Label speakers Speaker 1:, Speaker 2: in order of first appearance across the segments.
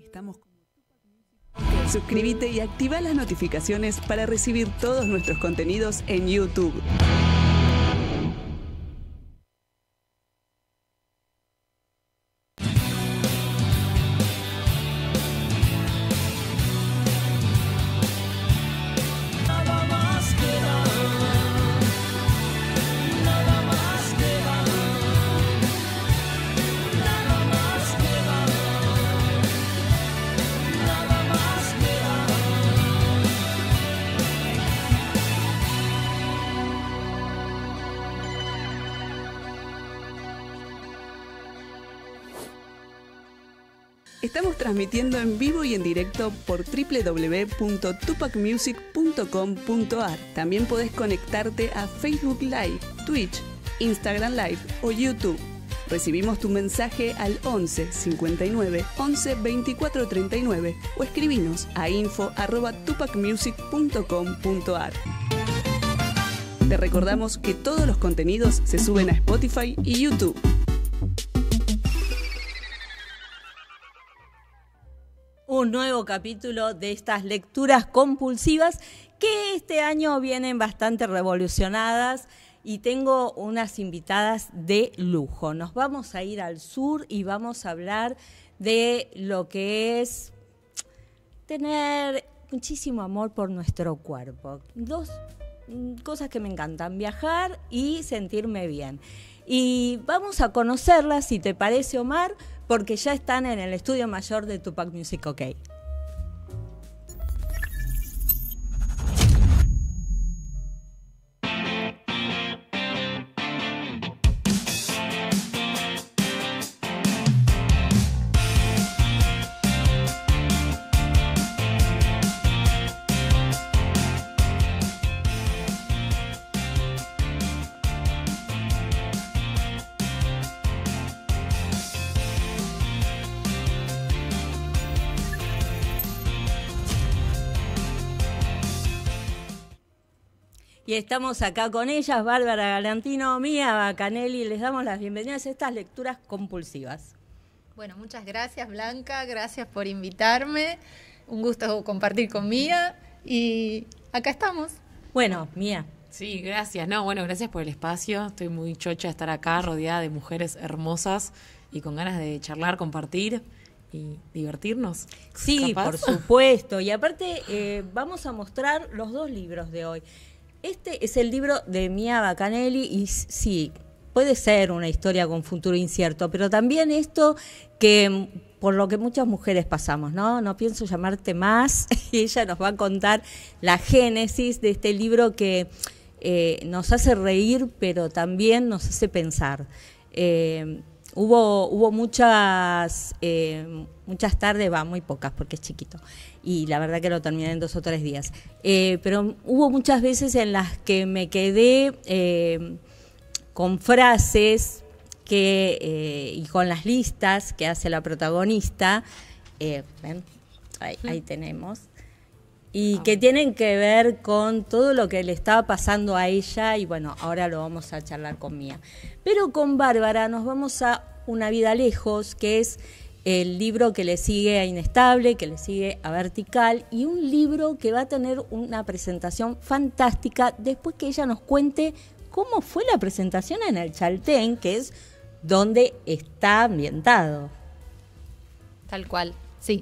Speaker 1: Estamos. Suscríbete y activa las notificaciones para recibir todos nuestros contenidos en YouTube. Estamos transmitiendo en vivo y en directo por www.tupacmusic.com.ar. También podés conectarte a Facebook Live, Twitch, Instagram Live o YouTube. Recibimos tu mensaje al 11 59 11 24 39 o escribinos a info@tupacmusic.com.ar. Te recordamos que todos los contenidos se suben a Spotify y YouTube.
Speaker 2: Un nuevo capítulo de estas lecturas compulsivas que este año vienen bastante revolucionadas y tengo unas invitadas de lujo. Nos vamos a ir al sur y vamos a hablar de lo que es tener muchísimo amor por nuestro cuerpo. Dos cosas que me encantan, viajar y sentirme bien. Y vamos a conocerlas, si te parece, Omar, porque ya están en el estudio mayor de Tupac Music OK. Y estamos acá con ellas, Bárbara Galantino, Mía Bacanelli. Les damos las bienvenidas a estas lecturas compulsivas.
Speaker 3: Bueno, muchas gracias, Blanca. Gracias por invitarme. Un gusto compartir con Mía. Y acá estamos.
Speaker 2: Bueno, Mía.
Speaker 4: Sí, gracias. No, bueno, gracias por el espacio. Estoy muy chocha de estar acá, rodeada de mujeres hermosas y con ganas de charlar, compartir y divertirnos.
Speaker 2: Sí, ¿capaz? Por supuesto. Y aparte, vamos a mostrar los dos libros de hoy. Este es el libro de Mía Bacanelli y sí, puede ser una historia con futuro incierto, pero también esto que por lo que muchas mujeres pasamos, ¿no? No pienso llamarte más, y ella nos va a contar la génesis de este libro que nos hace reír, pero también nos hace pensar. Hubo muchas tardes, muy pocas porque es chiquito, y la verdad que lo terminé en 2 o 3 días. Pero hubo muchas veces en las que me quedé con frases y con las listas que hace la protagonista, ¿ven? Ahí tenemos, y que tienen que ver con todo lo que le estaba pasando a ella, y bueno, ahora lo vamos a charlar con Mía. Pero con Bárbara nos vamos a Una vida lejos, que es el libro que le sigue a Inestable, que le sigue a Vertical, y un libro que va a tener una presentación fantástica después que ella nos cuente cómo fue la presentación en el Chaltén, que es donde está ambientado.
Speaker 3: Tal cual, sí.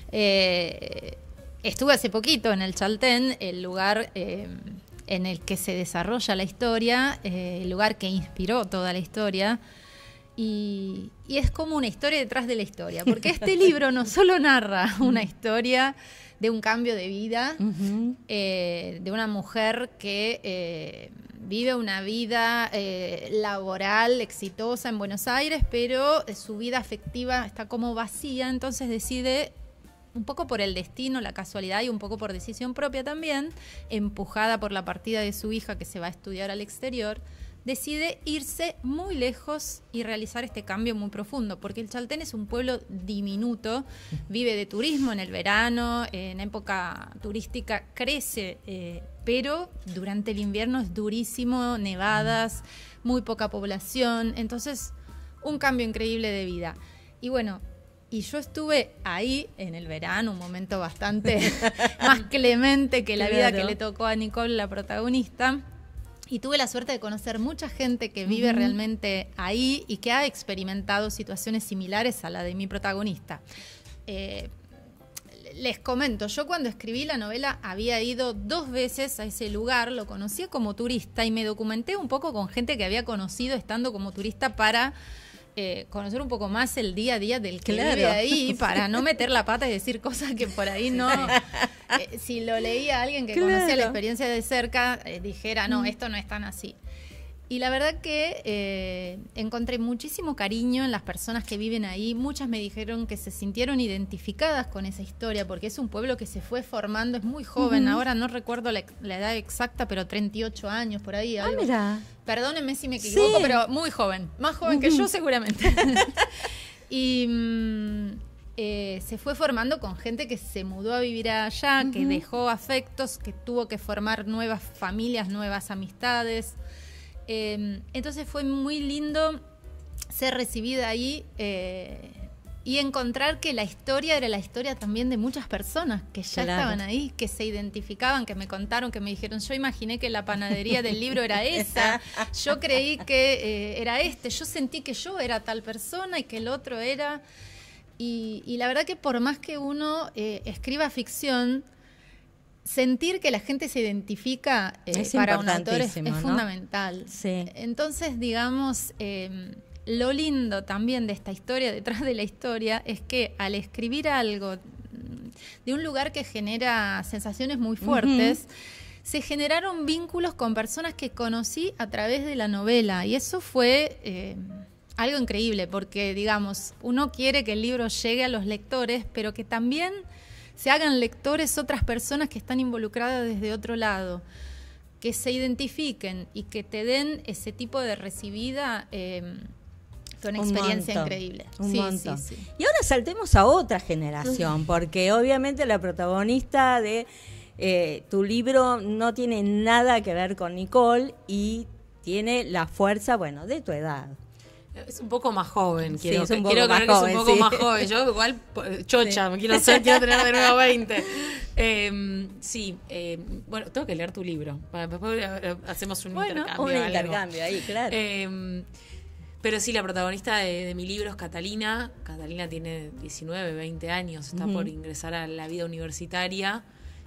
Speaker 3: Estuve hace poquito en el Chaltén, el lugar en el que se desarrolla la historia, el lugar que inspiró toda la historia. Y es como una historia detrás de la historia, porque este libro no solo narra una historia de un cambio de vida, de una mujer que vive una vida laboral exitosa en Buenos Aires, pero su vida afectiva está como vacía, entonces decide, un poco por el destino, la casualidad y un poco por decisión propia también, empujada por la partida de su hija que se va a estudiar al exterior, decide irse muy lejos y realizar este cambio muy profundo, porque el Chaltén es un pueblo diminuto, vive de turismo en el verano, en época turística crece, pero durante el invierno es durísimo, nevadas, muy poca población, entonces un cambio increíble de vida. Y bueno, Y yo estuve ahí en el verano, un momento bastante más clemente que la vida que le tocó a Nicole, la protagonista. Y tuve la suerte de conocer mucha gente que vive realmente ahí y que ha experimentado situaciones similares a la de mi protagonista. Les comento, yo cuando escribí la novela había ido 2 veces a ese lugar, lo conocía como turista y me documenté un poco con gente que había conocido estando como turista para conocer un poco más el día a día del que vive ahí, para no meter la pata y decir cosas que por ahí no... si lo leía a alguien que conocía la experiencia de cerca, dijera, no, esto no es tan así. Y la verdad que encontré muchísimo cariño en las personas que viven ahí. Muchas me dijeron que se sintieron identificadas con esa historia, porque es un pueblo que se fue formando, es muy joven. Ahora no recuerdo la edad exacta, pero 38 años, por ahí. Algo.
Speaker 2: Mira.
Speaker 3: Perdónenme si me equivoco, pero muy joven. Más joven que yo seguramente. Y se fue formando con gente que se mudó a vivir allá, que dejó afectos, que tuvo que formar nuevas familias, nuevas amistades. Entonces fue muy lindo ser recibida ahí y encontrar que la historia era la historia también de muchas personas que ya estaban ahí, que se identificaban, que me contaron, que me dijeron, yo imaginé que la panadería del libro era esa, yo creí que era yo sentí que yo era tal persona y que el otro era... Y la verdad que por más que uno escriba ficción, sentir que la gente se identifica para un autor es fundamental. Sí. Entonces, digamos, lo lindo también de esta historia, detrás de la historia, es que al escribir algo de un lugar que genera sensaciones muy fuertes, se generaron vínculos con personas que conocí a través de la novela. Y eso fue algo increíble, porque, digamos, uno quiere que el libro llegue a los lectores, pero que también se hagan lectores otras personas que están involucradas desde otro lado, que se identifiquen y que te den ese tipo de recibida, fue una experiencia increíble.
Speaker 2: Un montón. Sí. Y ahora saltemos a otra generación, porque obviamente la protagonista de tu libro no tiene nada que ver con Nicole y tiene la fuerza, bueno, de tu edad.
Speaker 4: Es un poco más joven, quiero
Speaker 2: creer
Speaker 4: que es un poco más joven. Yo igual chocha, me quiero tener de nuevo 20. Bueno, tengo que leer tu libro. Después hacemos un intercambio.
Speaker 2: Un intercambio ahí, claro.
Speaker 4: Pero sí, la protagonista de mi libro es Catalina. Catalina tiene 19, 20 años, está por ingresar a la vida universitaria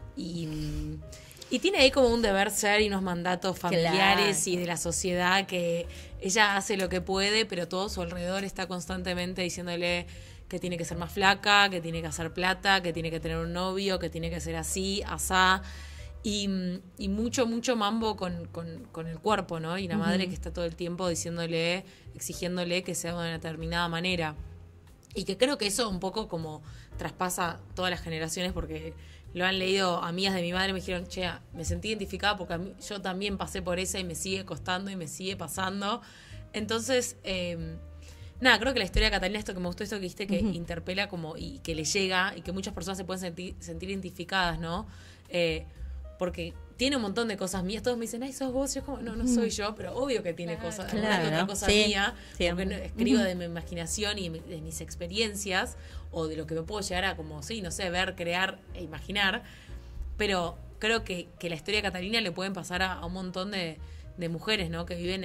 Speaker 4: y tiene ahí como un deber ser y unos mandatos familiares y de la sociedad, que ella hace lo que puede, pero todo su alrededor está constantemente diciéndole que tiene que ser más flaca, que tiene que hacer plata, que tiene que tener un novio, que tiene que ser así, asá. Y mucho mambo con el cuerpo, ¿no? Y la madre que está todo el tiempo diciéndole, exigiéndole que sea de una determinada manera. Y que creo que eso un poco como traspasa todas las generaciones, porque lo han leído amigas de mi madre, me dijeron, che, me sentí identificada porque yo también pasé por esa y me sigue costando y me sigue pasando. Entonces, creo que la historia de Catalina, esto que me gustó, esto que dijiste, que interpela como y que le llega y que muchas personas se pueden sentir identificadas, ¿no? Porque tiene un montón de cosas mías. Todos me dicen, ay, sos vos. Yo como, no soy yo, pero obvio que tiene cosas, otra cosa mía, porque escribo de mi imaginación y de mis experiencias, o de lo que me puedo llegar a, como, ver, crear e imaginar. Pero creo que la historia de Catalina le pueden pasar a un montón de mujeres, ¿no? Que viven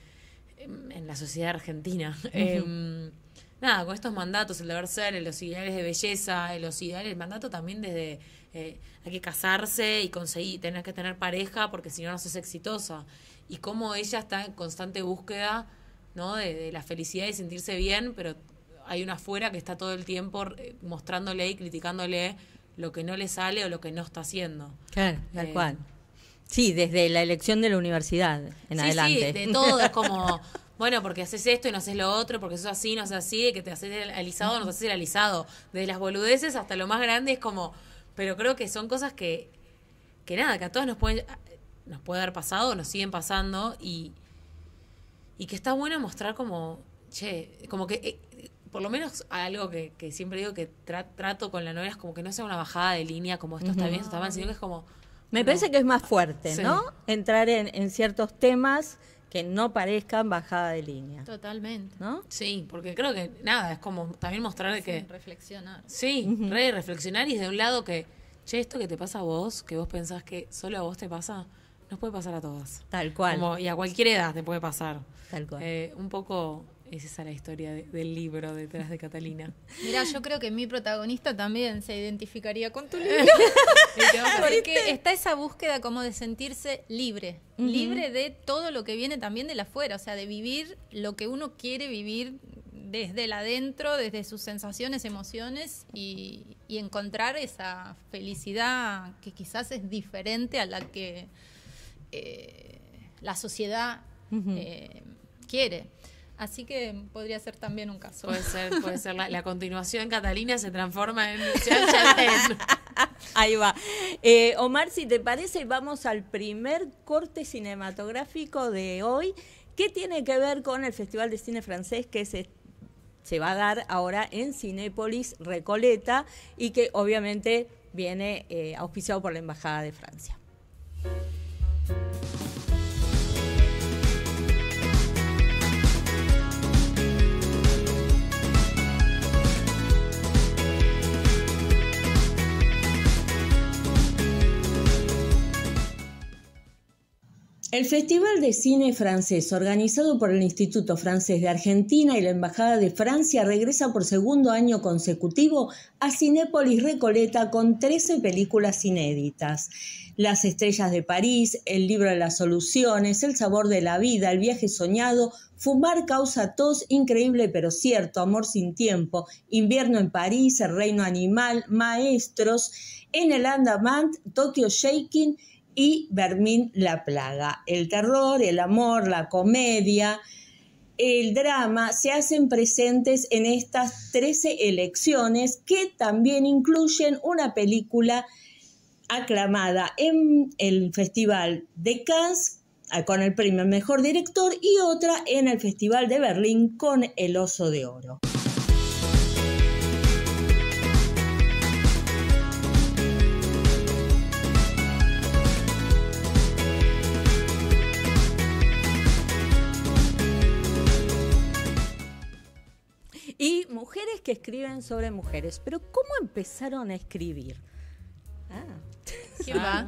Speaker 4: en la sociedad argentina. Con estos mandatos, el deber ser, los ideales de belleza, el mandato también desde hay que casarse y tener que tener pareja porque si no sos exitosa. Y cómo ella está en constante búsqueda, ¿no? de la felicidad y sentirse bien, pero hay una afuera que está todo el tiempo mostrándole y criticándole lo que no le sale o lo que no está haciendo.
Speaker 2: Claro, tal cual. Sí, desde la elección de la universidad en adelante.
Speaker 4: Sí, de todo, es como... Bueno, porque haces esto y no haces lo otro, porque sos así, no haces así, de que te haces el alisado, no te haces el alisado. Desde las boludeces hasta lo más grande es como... Pero creo que son cosas que a todas nos puede haber pasado, nos siguen pasando, y que está bueno mostrar como, como que... por lo menos algo que siempre digo que trato con la novela es como que no sea una bajada de línea, como esto está bien, esto está mal, sino que es como...
Speaker 2: Me parece que es más fuerte, ¿no? Entrar en ciertos temas que no parezcan bajada de línea.
Speaker 3: Totalmente.
Speaker 2: ¿No?
Speaker 4: Sí, porque creo que nada, es como también mostrar
Speaker 3: Sí,
Speaker 4: que...
Speaker 3: reflexionar.
Speaker 4: Sí, reflexionar y de un lado que, che, esto que te pasa a vos, que vos pensás que solo a vos te pasa, nos puede pasar a todas.
Speaker 2: Tal cual.
Speaker 4: Y a cualquier edad te puede pasar.
Speaker 2: Tal cual.
Speaker 4: Un poco es esa la historia del libro detrás de Catalina.
Speaker 3: Mira, yo creo que mi protagonista también se identificaría con tu libro. Porque está esa búsqueda como de sentirse libre, libre de todo lo que viene también de la afuera, o sea, de vivir lo que uno quiere vivir desde el adentro, desde sus sensaciones, emociones y encontrar esa felicidad que quizás es diferente a la que la sociedad quiere. Así que podría ser también un caso.
Speaker 4: Puede ser la continuación. Catalina se transforma en Luciana Chaltén.
Speaker 2: Ahí va. Omar, si te parece, vamos al primer corte cinematográfico de hoy, que tiene que ver con el Festival de Cine Francés que se va a dar ahora en Cinépolis Recoleta y que obviamente viene auspiciado por la Embajada de Francia. El Festival de Cine Francés, organizado por el Instituto Francés de Argentina y la Embajada de Francia, regresa por segundo año consecutivo a Cinépolis Recoleta con 13 películas inéditas. Las estrellas de París, El libro de las soluciones, El sabor de la vida, El viaje soñado, Fumar causa tos, Increíble pero cierto, Amor sin tiempo, Invierno en París, El reino animal, Maestros, En el Andamán, Tokyo Shaking y Vermín la plaga. El terror, el amor, la comedia, el drama se hacen presentes en estas 13 elecciones que también incluyen una película aclamada en el Festival de Cannes con el premio Mejor Director y otra en el Festival de Berlín con el Oso de Oro. Y mujeres que escriben sobre mujeres. Pero ¿cómo empezaron a escribir?
Speaker 3: ¿Quién va?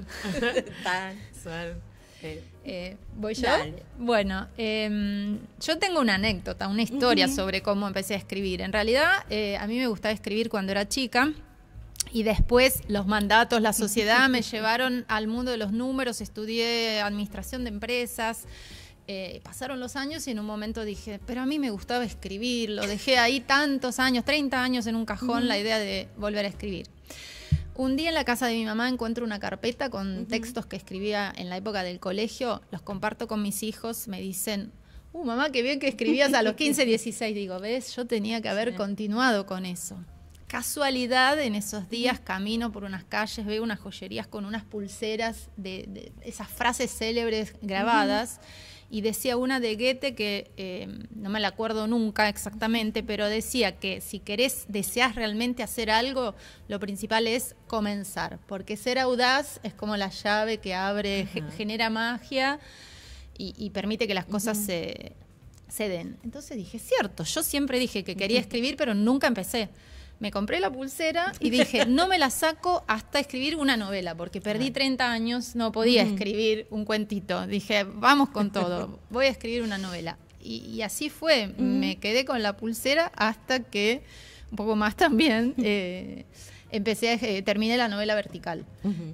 Speaker 3: ¿Voy yo?
Speaker 2: Dale.
Speaker 3: Bueno, yo tengo una anécdota, una historia sobre cómo empecé a escribir. En realidad, a mí me gustaba escribir cuando era chica y después los mandatos, la sociedad me llevaron al mundo de los números, estudié administración de empresas. Pasaron los años y en un momento dije, pero a mí me gustaba escribir, lo dejé ahí tantos años, 30 años en un cajón, la idea de volver a escribir. Un día en la casa de mi mamá encuentro una carpeta con textos que escribía en la época del colegio, los comparto con mis hijos, me dicen, mamá, qué bien que escribías a los 15, 16. Digo, ¿ves? Yo tenía que haber continuado con eso. Casualidad, en esos días camino por unas calles, veo unas joyerías con unas pulseras de esas frases célebres grabadas. Y decía una de Goethe que no me la acuerdo nunca exactamente, pero decía que si deseas realmente hacer algo, lo principal es comenzar, porque ser audaz es como la llave que abre, genera magia y permite que las cosas se den. Entonces dije, cierto, yo siempre dije que quería escribir, pero nunca empecé. Me compré la pulsera y dije, no me la saco hasta escribir una novela, porque perdí 30 años, no podía escribir un cuentito. Dije, vamos con todo, voy a escribir una novela. Y así fue, me quedé con la pulsera hasta que, un poco más también, terminé la novela Vertical.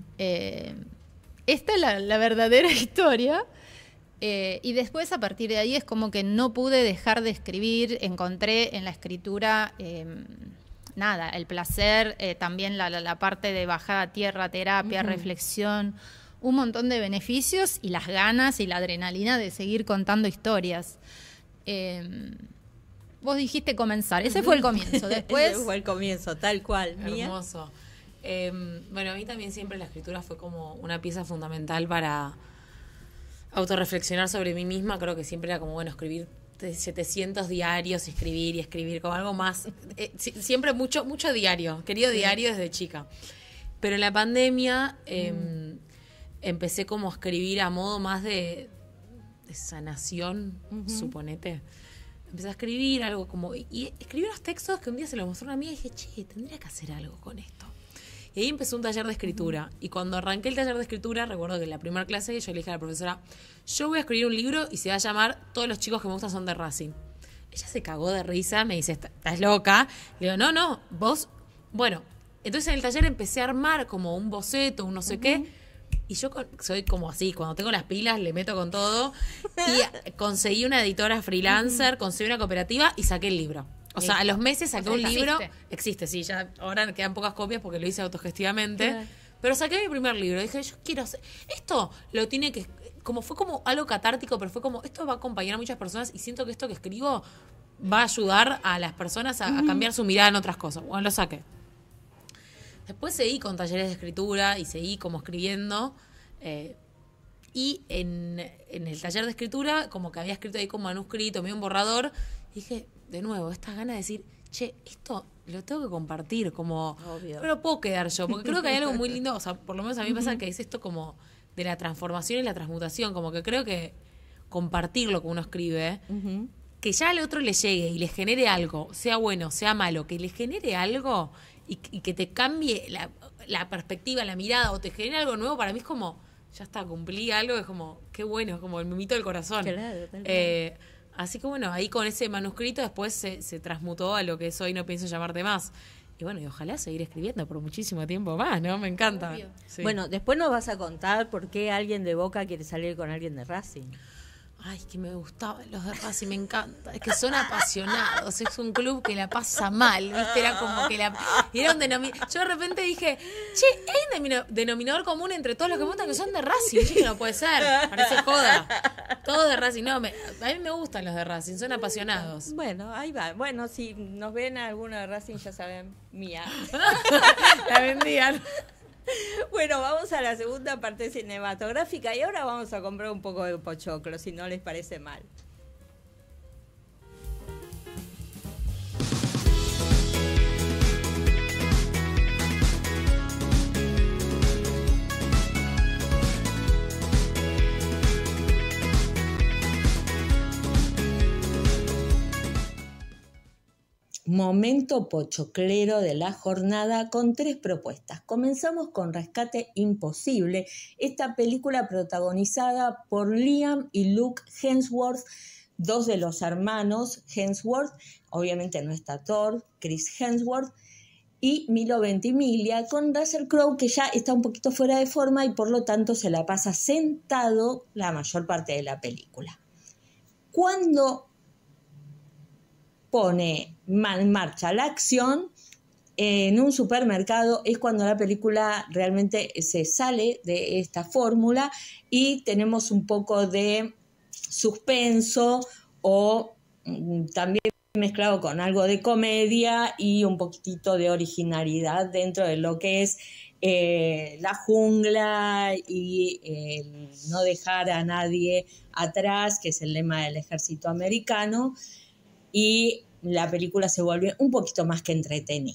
Speaker 3: Esta es la verdadera historia. Y después, a partir de ahí, es como que no pude dejar de escribir. Encontré en la escritura el placer, también la parte de bajada a tierra, terapia, reflexión, un montón de beneficios y las ganas y la adrenalina de seguir contando historias. Vos dijiste comenzar, ese fue el comienzo. Después
Speaker 2: Ese fue el comienzo, tal cual. ¿Mía?
Speaker 4: Hermoso. Bueno, a mí también siempre la escritura fue como una pieza fundamental para autorreflexionar sobre mí misma. Creo que siempre era como, bueno, escribir 700 diarios, escribir como algo más. Siempre mucho diario, querido diario desde chica. Pero en la pandemia empecé como a escribir a modo más de de sanación, suponete. Empecé a escribir algo como... Y escribí unos textos que un día se los mostró a una amiga y dije, che, tendría que hacer algo con esto. Y ahí empezó un taller de escritura. Y cuando arranqué el taller de escritura, recuerdo que en la primera clase yo le dije a la profesora, yo voy a escribir un libro y se va a llamar Todos los chicos que me gustan son de Racing. Ella se cagó de risa, me dice, ¿estás loca? Le digo, no, vos... Bueno, entonces en el taller empecé a armar como un boceto, un no sé qué. Y yo soy como así, cuando tengo las pilas le meto con todo. Y conseguí una editora freelancer, conseguí una cooperativa y saqué el libro. O sea, a los meses saqué un libro. Existe, sí, ya ahora quedan pocas copias porque lo hice autogestivamente. Claro. Pero saqué mi primer libro. Dije, yo quiero hacer... Esto lo tiene que... Fue como algo catártico, pero fue como, esto va a acompañar a muchas personas y siento que esto que escribo va a ayudar a las personas a cambiar su mirada en otras cosas. Bueno, lo saqué. Después seguí con talleres de escritura y seguí como escribiendo. Y en el taller de escritura, como que había escrito ahí con manuscrito, medio un borrador, dije, de nuevo, esta gana de decir, che, esto lo tengo que compartir, como no lo puedo quedar yo, porque creo que hay algo muy lindo, o sea, por lo menos a mí me pasa que es esto como de la transformación y la transmutación, como que creo que compartir lo que uno escribe, que ya al otro le llegue y le genere algo, sea bueno, sea malo, que le genere algo y que te cambie la perspectiva, la mirada, o te genere algo nuevo, para mí es como, ya está, cumplí algo, es como, qué bueno, es como el mimito del corazón. Claro, así que bueno, ahí con ese manuscrito después se transmutó a lo que es Hoy no pienso llamarte más. Y bueno, y ojalá seguir escribiendo por muchísimo tiempo más, ¿no? Me encanta.
Speaker 2: Sí. Bueno, después nos vas a contar por qué alguien de Boca quiere salir con alguien de Racing.
Speaker 4: Ay, que me gustaban los de Racing, me encanta. Es que son apasionados, es un club que la pasa mal, ¿viste? Era como que era un denominador. Yo de repente dije, che, hay un denominador común entre todos los que me gustan que son de Racing. Che, que no puede ser, parece joda. Todos de Racing, no, a mí me gustan los de Racing, son apasionados.
Speaker 2: Bueno, ahí va. Bueno, si nos ven a alguno de Racing, ya saben, mía.
Speaker 4: La vendían.
Speaker 2: Bueno, vamos a la segunda parte cinematográfica y ahora vamos a comprar un poco de pochoclo, si no les parece mal. Momento pochoclero de la jornada con 3 propuestas. Comenzamos con Rescate Imposible, esta película protagonizada por Liam y Luke Hemsworth, 2 de los hermanos Hemsworth, obviamente no está Thor, Chris Hemsworth, y Milo Ventimiglia, con Russell Crowe, que ya está un poquito fuera de forma y por lo tanto se la pasa sentado la mayor parte de la película. Cuando pone en marcha la acción en un supermercado es cuando la película realmente se sale de esta fórmula y tenemos un poco de suspenso o también mezclado con algo de comedia y un poquitito de originalidad dentro de lo que es la jungla y no dejar a nadie atrás, que es el lema del ejército americano. Y la película se vuelve un poquito más que entretenida.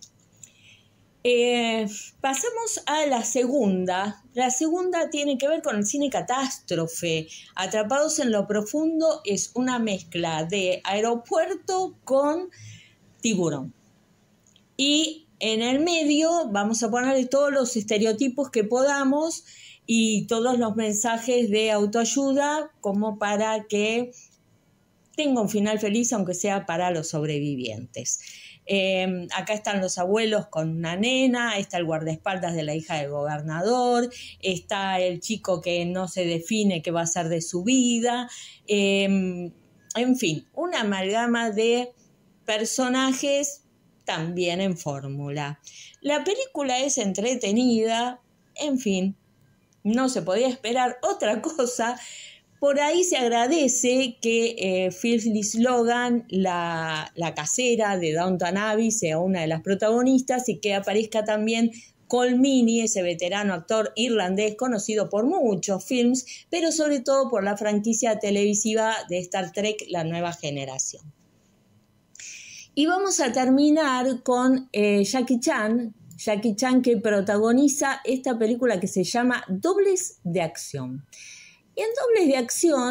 Speaker 2: Pasamos a la segunda. La segunda tiene que ver con el cine catástrofe. Atrapados en lo profundo es una mezcla de Aeropuerto con Tiburón. Y en el medio vamos a ponerle todos los estereotipos que podamos y todos los mensajes de autoayuda como para que tenga un final feliz, aunque sea para los sobrevivientes. Acá están los abuelos con una nena, está el guardaespaldas de la hija del gobernador, está el chico que no se define qué va a ser de su vida, en fin, una amalgama de personajes también en fórmula. La película es entretenida, en fin, no se podía esperar otra cosa. Por ahí se agradece que Felicity Logan, la casera de Downton Abbey, sea una de las protagonistas y que aparezca también Colm Meaney, ese veterano actor irlandés conocido por muchos films, pero sobre todo por la franquicia televisiva de Star Trek, La Nueva Generación. Y vamos a terminar con Jackie Chan que protagoniza esta película que se llama Dobles de Acción. Y en Dobles de Acción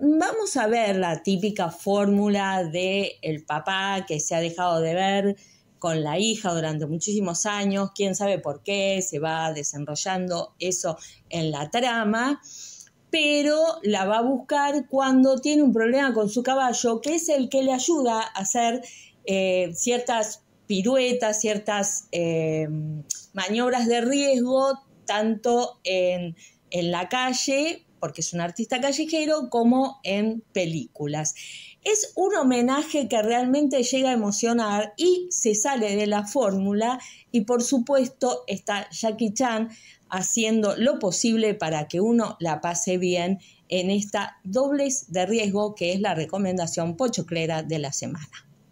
Speaker 2: vamos a ver la típica fórmula de el papá que se ha dejado de ver con la hija durante muchísimos años, quién sabe por qué, se va desenrollando eso en la trama, pero la va a buscar cuando tiene un problema con su caballo, que es el que le ayuda a hacer ciertas piruetas, ciertas maniobras de riesgo, tanto en la calle, porque es un artista callejero, como en películas. Es un homenaje que realmente llega a emocionar y se sale de la fórmula, y por supuesto está Jackie Chan haciendo lo posible para que uno la pase bien en esta Dobles de Riesgo, que es la recomendación pochoclera de la semana.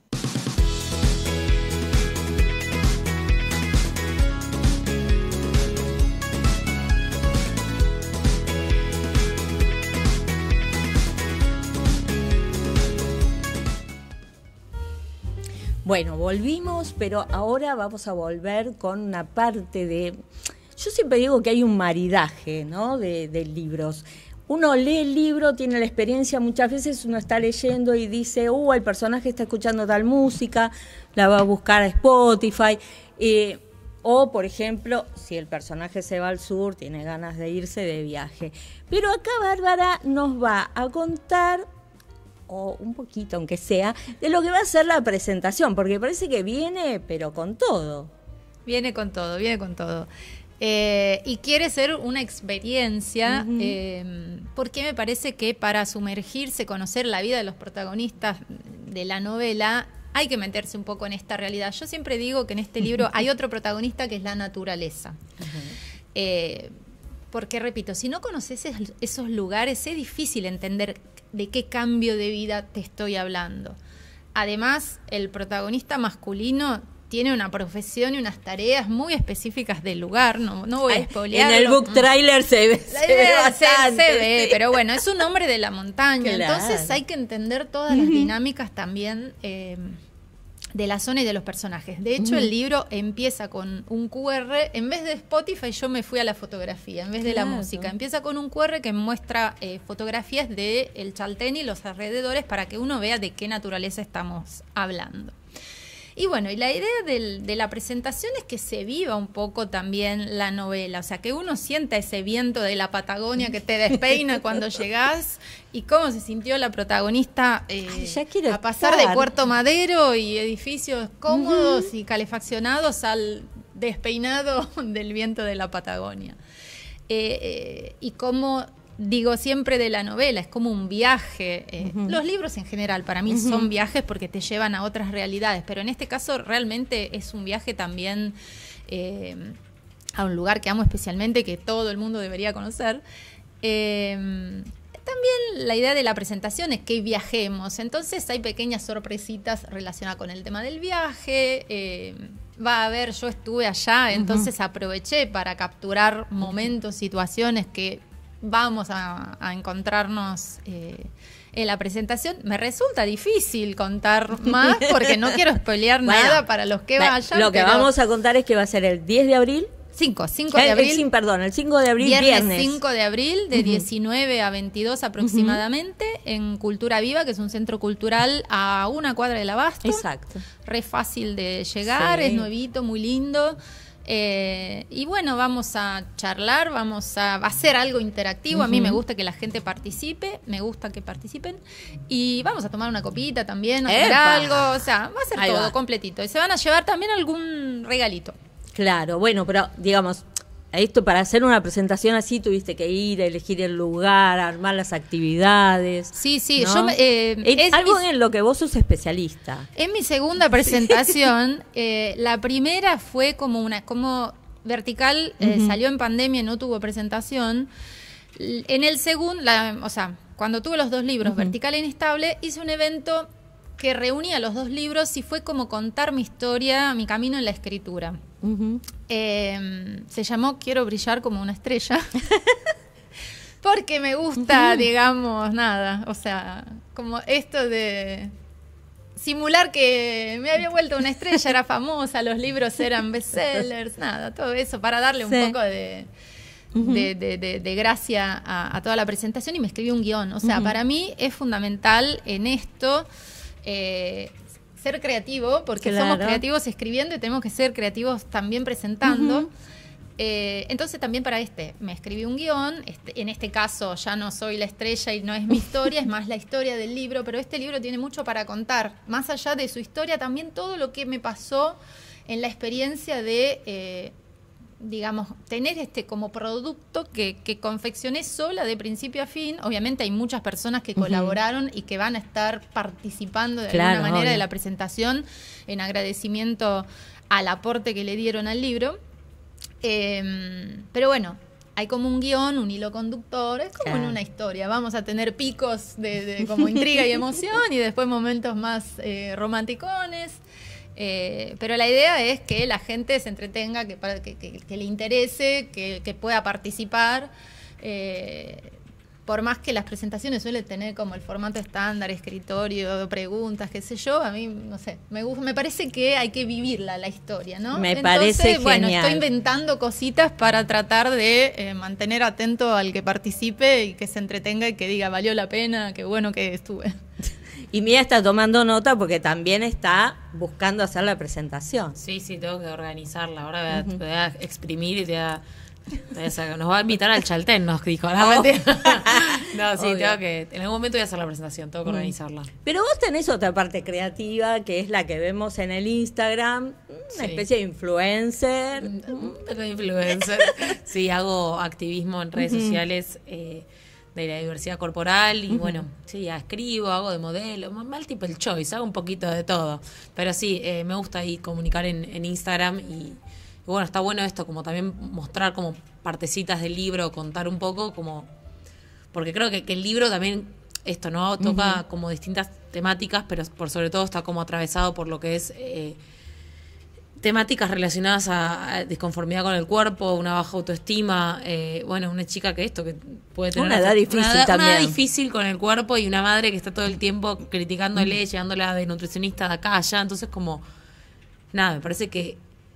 Speaker 2: Bueno, volvimos, pero ahora vamos a volver con una parte de... Yo siempre digo que hay un maridaje, ¿no?, de libros. Uno lee el libro, tiene la experiencia, muchas veces uno está leyendo y dice, el personaje está escuchando tal música, la va a buscar a Spotify. O, por ejemplo, si el personaje se va al sur, tiene ganas de irse de viaje. Pero acá Bárbara nos va a contar, o un poquito, aunque sea, de lo que va a ser la presentación, porque parece que viene, pero con todo.
Speaker 3: Viene con todo, viene con todo. Y quiere ser una experiencia, porque me parece que para sumergirse, conocer la vida de los protagonistas de la novela, hay que meterse un poco en esta realidad. Yo siempre digo que en este libro hay otro protagonista que es la naturaleza. Porque, repito, si no conoces esos lugares, es difícil entender de qué cambio de vida te estoy hablando. Además, el protagonista masculino tiene una profesión y unas tareas muy específicas del lugar, no voy a spoilearlo.
Speaker 2: En el book trailer se ve bastante.
Speaker 3: Se ve, pero bueno, es un hombre de la montaña,
Speaker 2: claro.
Speaker 3: Entonces hay que entender todas las dinámicas también de la zona y de los personajes. De hecho, el libro empieza con un QR. En vez de Spotify, yo me fui a la fotografía, en vez de la música. Empieza con un QR que muestra fotografías de el Chaltén y los alrededores para que uno vea de qué naturaleza estamos hablando. Y bueno, y la idea de la presentación es que se viva un poco también la novela, o sea, que uno sienta ese viento de la Patagonia que te despeina cuando llegás, y cómo se sintió la protagonista a pasar de Puerto Madero y edificios cómodos y calefaccionados al despeinado del viento de la Patagonia. Y cómo... Digo siempre de la novela, es como un viaje. Los libros en general para mí son viajes porque te llevan a otras realidades, pero en este caso realmente es un viaje también a un lugar que amo especialmente, que todo el mundo debería conocer. También la idea de la presentación es que viajemos, entonces hay pequeñas sorpresitas relacionadas con el tema del viaje. Va a haber, yo estuve allá, entonces aproveché para capturar momentos, situaciones que vamos a encontrarnos en la presentación. Me resulta difícil contar más porque no quiero spoilear nada para los que vayan.
Speaker 2: Lo que vamos a contar es que va a ser el 10 de abril. 5 de abril. El 5 de abril, viernes
Speaker 3: 5 de abril, de 19 a 22 aproximadamente, en Cultura Viva, que es un centro cultural a una cuadra del Abasto.
Speaker 2: Exacto.
Speaker 3: Re fácil de llegar, es nuevito, muy lindo. Y bueno, vamos a charlar, vamos a hacer algo interactivo. A mí me gusta que la gente participe, me gusta que participen. Y vamos a tomar una copita también, a hacer algo. O sea, va a ser todo completito. Y se van a llevar también algún regalito.
Speaker 2: Claro, bueno, pero digamos, esto para hacer una presentación así tuviste que ir, elegir el lugar, armar las actividades.
Speaker 3: Sí,
Speaker 2: ¿no? Es algo en lo que vos sos especialista.
Speaker 3: En mi segunda presentación, la primera fue como vertical, salió en pandemia, no tuvo presentación. En el segundo, o sea, cuando tuve los dos libros, Vertical e Inestable, hice un evento que reunía los dos libros y fue como contar mi historia, mi camino en la escritura. Se llamó Quiero brillar como una estrella porque me gusta, digamos, o sea, como esto de simular que me había vuelto una estrella, era famosa, los libros eran bestsellers, todo eso para darle un poco de de gracia a toda la presentación y me escribí un guión. O sea, para mí es fundamental en esto ser creativo, porque somos creativos escribiendo y tenemos que ser creativos también presentando. Entonces también para me escribí un guión. En este caso ya no soy la estrella y no es mi historia, es más la historia del libro, pero este libro tiene mucho para contar. Más allá de su historia, también todo lo que me pasó en la experiencia de, digamos, tener como producto que confeccioné sola de principio a fin. Obviamente hay muchas personas que colaboraron y que van a estar participando de alguna manera de la presentación en agradecimiento al aporte que le dieron al libro. Pero bueno, hay como un guión, un hilo conductor, es como en una historia. Vamos a tener picos de como intriga y emoción y después momentos más romanticones. Pero la idea es que la gente se entretenga, que le interese, que pueda participar. Por más que las presentaciones suelen tener como el formato estándar, escritorio, preguntas, qué sé yo, a mí, no sé, me parece que hay que vivirla, la historia, ¿no?
Speaker 2: Me parece
Speaker 3: bueno,
Speaker 2: genial.
Speaker 3: estoy inventando cositas para tratar de mantener atento al que participe y que se entretenga y que diga, valió la pena, qué bueno que estuve.
Speaker 2: Y Mía está tomando nota porque también está buscando hacer la presentación.
Speaker 4: Sí, tengo que organizarla. Ahora voy a exprimir y nos va a invitar al Chaltén, nos dijo. No, sí, tengo que. En algún momento voy a hacer la presentación, tengo que organizarla.
Speaker 2: Pero vos tenés otra parte creativa que es la que vemos en el Instagram, una especie de influencer.
Speaker 4: Sí, hago activismo en redes sociales de la diversidad corporal y bueno, sí, escribo, hago de modelo, multiple choice, hago un poquito de todo. Pero sí, me gusta ahí comunicar en Instagram y bueno, está bueno esto, como también mostrar como partecitas del libro, contar un poco, como porque creo que el libro también, esto, ¿no? Toca como distintas temáticas, pero por sobre todo está como atravesado por lo que es temáticas relacionadas a disconformidad con el cuerpo, una baja autoestima, bueno, una chica que puede tener
Speaker 2: una edad difícil también.
Speaker 4: Una edad difícil con el cuerpo y una madre que está todo el tiempo criticándole, llevándola de nutricionista de acá a allá, entonces como, nada, me parece que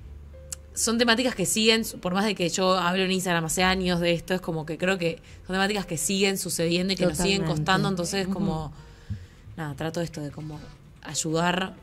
Speaker 4: son temáticas que siguen, por más de que yo hablo en Instagram hace años de esto, es como que creo que son temáticas que siguen sucediendo y que nos siguen costando, entonces como, nada, trato esto de como ayudar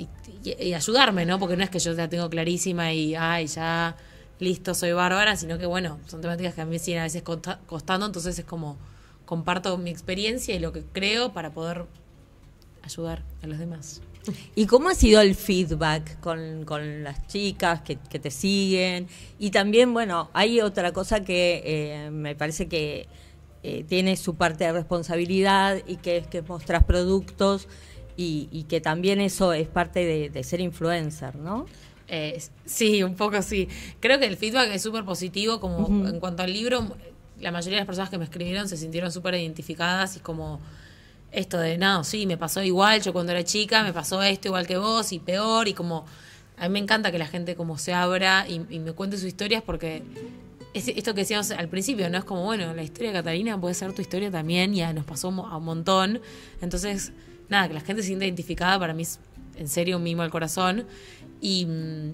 Speaker 4: y ayudarme, ¿no? Porque no es que yo la tengo clarísima y, ya, listo, soy bárbara, sino que, bueno, son temáticas que a mí siguen a veces costando, entonces es como comparto mi experiencia y lo que creo para poder ayudar a los demás.
Speaker 2: ¿Y cómo ha sido el feedback con las chicas que te siguen? Y también, bueno, hay otra cosa que me parece que tiene su parte de responsabilidad y que es que mostrás productos y que también eso es parte de ser influencer, ¿no?
Speaker 4: Sí, un poco sí. Creo que el feedback es súper positivo, como en cuanto al libro, la mayoría de las personas que me escribieron se sintieron súper identificadas y como esto de, no, sí, me pasó igual, yo cuando era chica me pasó esto igual que vos y peor, y como a mí me encanta que la gente como se abra y me cuente sus historias porque es esto que decíamos al principio, ¿no? Es como, bueno, la historia de Catalina puede ser tu historia también, ya nos pasó a un montón, entonces, nada, que la gente se sienta identificada para mí es en serio un mimo al corazón y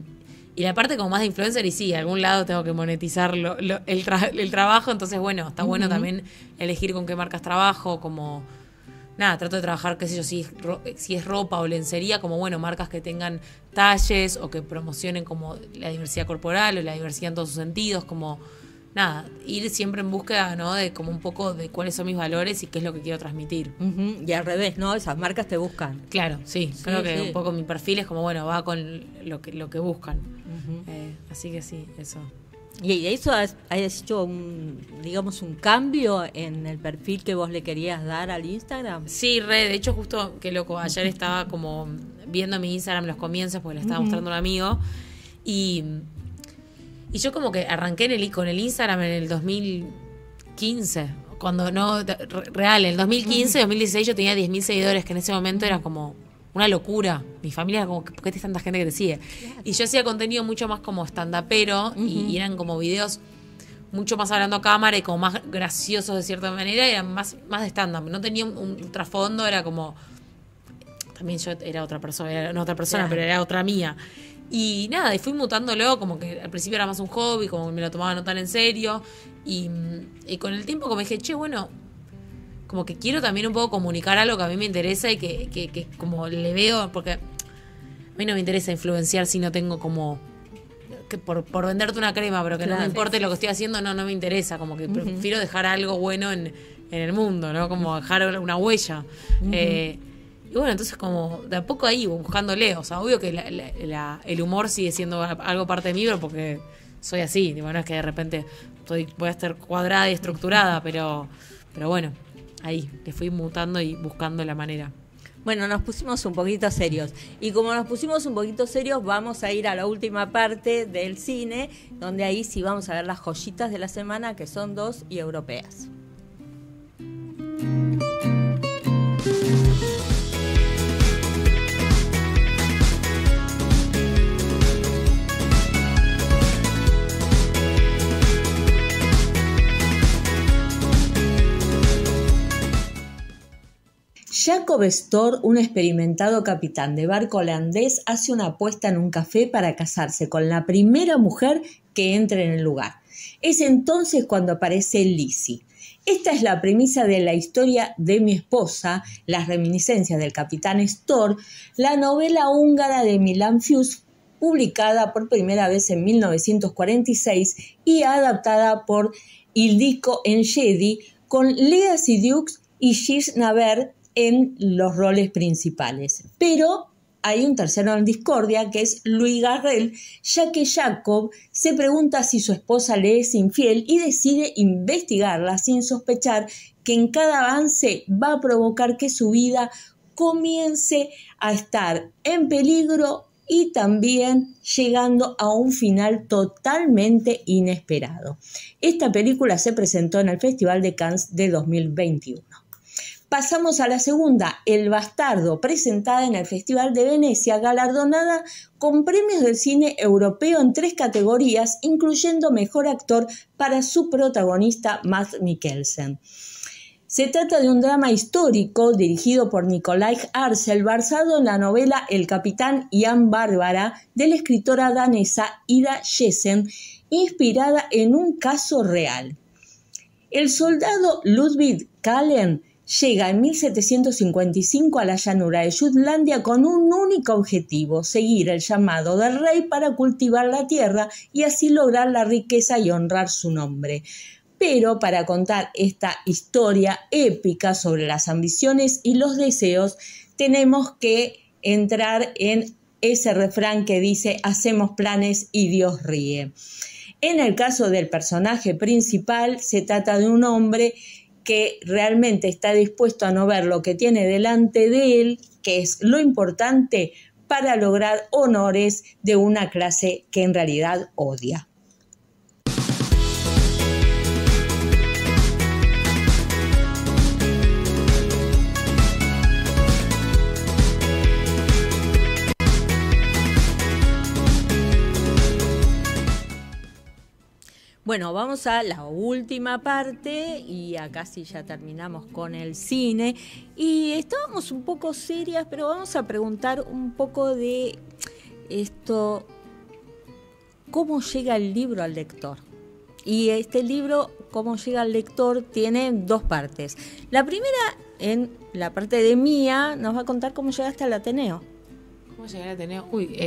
Speaker 4: la parte como más de influencer, y sí, de algún lado tengo que monetizar el trabajo, entonces bueno, está bueno también elegir con qué marcas trabajo, como nada, trato de trabajar, qué sé yo, si es ropa o lencería, como bueno, marcas que tengan talles o que promocionen como la diversidad corporal o la diversidad en todos sus sentidos, como nada, ir siempre en búsqueda, ¿no? De como un poco de cuáles son mis valores y qué es lo que quiero transmitir.
Speaker 2: Y al revés, ¿no? Esas marcas te buscan.
Speaker 4: Claro, sí, creo que un poco mi perfil es como, bueno, va con lo que buscan. Así que sí, eso.
Speaker 2: ¿Y eso has hecho digamos, un cambio en el perfil que vos le querías dar al Instagram?
Speaker 4: Sí, de hecho, justo, qué loco, ayer estaba como viendo mi Instagram los comienzos porque le estaba mostrando a un amigo y yo como que arranqué con el Instagram en el 2015, cuando no, real, en el 2015, 2016 yo tenía 10.000 seguidores, que en ese momento era como una locura. Mi familia era como, ¿por qué hay tanta gente que te sigue? Claro. Y yo hacía contenido mucho más como stand-upero y eran como videos mucho más hablando a cámara y como más graciosos de cierta manera, eran más de stand-up. No tenía un trasfondo, era como... También yo era otra persona, claro. Pero era otra mía. Y nada, y fui mutándolo, como que al principio era más un hobby, como que me lo tomaba no tan en serio. Y con el tiempo como dije, che, bueno, como que quiero también un poco comunicar algo que a mí me interesa y que como le veo, porque a mí no me interesa influenciar si no tengo como... que por venderte una crema, pero que no me importe lo que estoy haciendo, no me interesa. Como que prefiero dejar algo bueno en el mundo, ¿no? Como dejar una huella. Y bueno, entonces como de a poco ahí buscándole, o sea, obvio que el humor sigue siendo algo parte de mí, pero porque soy así, no es que de repente voy a estar cuadrada y estructurada, pero bueno, ahí le fui mutando y buscando la manera.
Speaker 2: Bueno, nos pusimos un poquito serios. Y como nos pusimos un poquito serios, vamos a ir a la última parte del cine, donde ahí sí vamos a ver las joyitas de la semana, que son 2 y europeas. Jacob Storr, un experimentado capitán de barco holandés, hace una apuesta en un café para casarse con la primera mujer que entre en el lugar. Es entonces cuando aparece Lizzie. Esta es la premisa de La historia de mi esposa, las reminiscencias del capitán Storr, la novela húngara de Milan Fuchs, publicada por primera vez en 1946 y adaptada por Ildiko Enjedi, con Lea Seydoux y Gilles Naber en los roles principales. Pero hay un tercero en discordia, que es Louis Garrel, ya que Jacob se pregunta si su esposa le es infiel y decide investigarla sin sospechar que en cada avance va a provocar que su vida comience a estar en peligro y también llegando a un final totalmente inesperado. Esta película se presentó en el Festival de Cannes de 2021. Pasamos a la segunda, El Bastardo, presentada en el Festival de Venecia, galardonada con premios del cine europeo en 3 categorías, incluyendo Mejor Actor para su protagonista Mads Mikkelsen. Se trata de un drama histórico dirigido por Nikolaj Arcel, basado en la novela El Capitán Jan Bárbara de la escritora danesa Ida Jessen, inspirada en un caso real. El soldado Ludwig Kallen llega en 1755 a la llanura de Jutlandia con un único objetivo: seguir el llamado del rey para cultivar la tierra y así lograr la riqueza y honrar su nombre. Pero para contar esta historia épica sobre las ambiciones y los deseos, tenemos que entrar en ese refrán que dice: hacemos planes y Dios ríe. En el caso del personaje principal, se trata de un hombre que realmente está dispuesto a no ver lo que tiene delante de él, que es lo importante para lograr honores de una clase que en realidad odia. Bueno, vamos a la última parte y acá sí ya terminamos con el cine. Y estábamos un poco serias, pero vamos a preguntar un poco de esto, ¿cómo llega el libro al lector? Y este libro, ¿cómo llega al lector?, tiene 2 partes. La primera, en la parte de Mía, nos va a contar cómo llegaste al Ateneo.
Speaker 4: ¿Cómo llegué al Ateneo?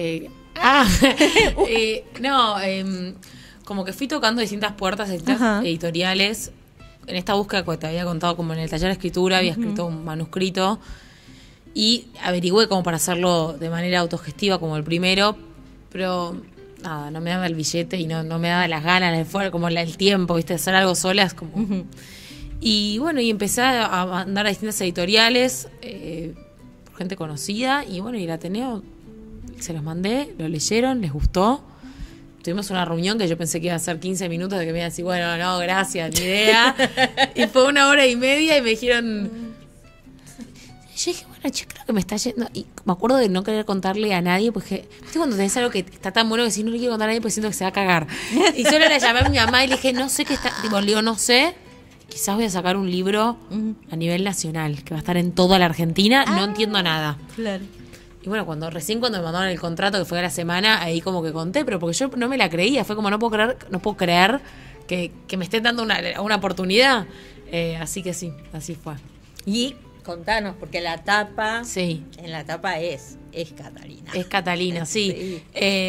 Speaker 4: Como que fui tocando distintas puertas, distintas editoriales. En esta búsqueda que te había contado, como en el taller de escritura, había escrito un manuscrito y averigüé como para hacerlo de manera autogestiva como el primero, pero nada, no me daba el billete y no me daba las ganas, como el tiempo, ¿viste? Hacer algo sola es como... Y bueno, y empecé a mandar a distintas editoriales, por gente conocida, y bueno, y el Ateneo se los mandé, lo leyeron, les gustó. Tuvimos una reunión que yo pensé que iba a ser 15 minutos, de que me iban a decir, bueno, no, gracias, ni idea. Y fue 1 hora y media y me dijeron... Yo dije, bueno, yo creo que me está yendo... Y me acuerdo de no querer contarle a nadie, porque ¿viste cuando tenés algo que está tan bueno que si no le quiero contar a nadie, pues siento que se va a cagar? Y solo le llamé a mi mamá y le dije, no sé qué está... Tipo, le digo, no sé, quizás voy a sacar un libro a nivel nacional, que va a estar en toda la Argentina, no entiendo nada.
Speaker 2: Claro.
Speaker 4: Y bueno, cuando me mandaron el contrato, que fue a la semana, ahí como que conté, pero porque yo no me la creía, fue como no puedo creer que me estén dando una oportunidad. Así que sí, así fue.
Speaker 2: Y contanos, porque la tapa,
Speaker 4: Sí.
Speaker 2: en la tapa es Catalina.
Speaker 4: Es Catalina, sí.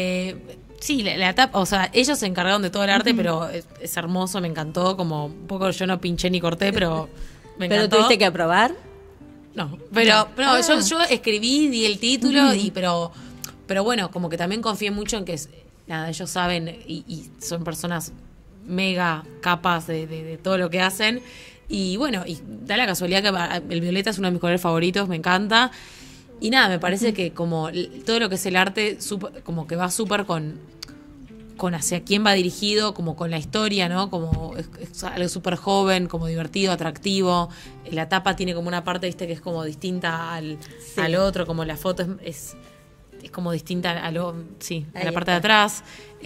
Speaker 4: Sí, la tapa, o sea, ellos se encargaron de todo el arte, pero es hermoso, me encantó, como un poco yo no pinché ni corté, pero me encantó.
Speaker 2: ¿Pero tuviste que aprobar?
Speaker 4: No, pero yo escribí, di el título, pero bueno, como que también confié mucho en que nada, ellos saben y son personas mega capas de todo lo que hacen. Y bueno, y da la casualidad que el violeta es uno de mis colores favoritos, me encanta. Y nada, me parece que como todo lo que es el arte, como que va súper con hacia quién va dirigido, como con la historia, ¿no? Como es algo súper joven, como divertido, atractivo. La tapa tiene como una parte, viste, que es como distinta al otro, como la foto es como distinta a la parte de atrás.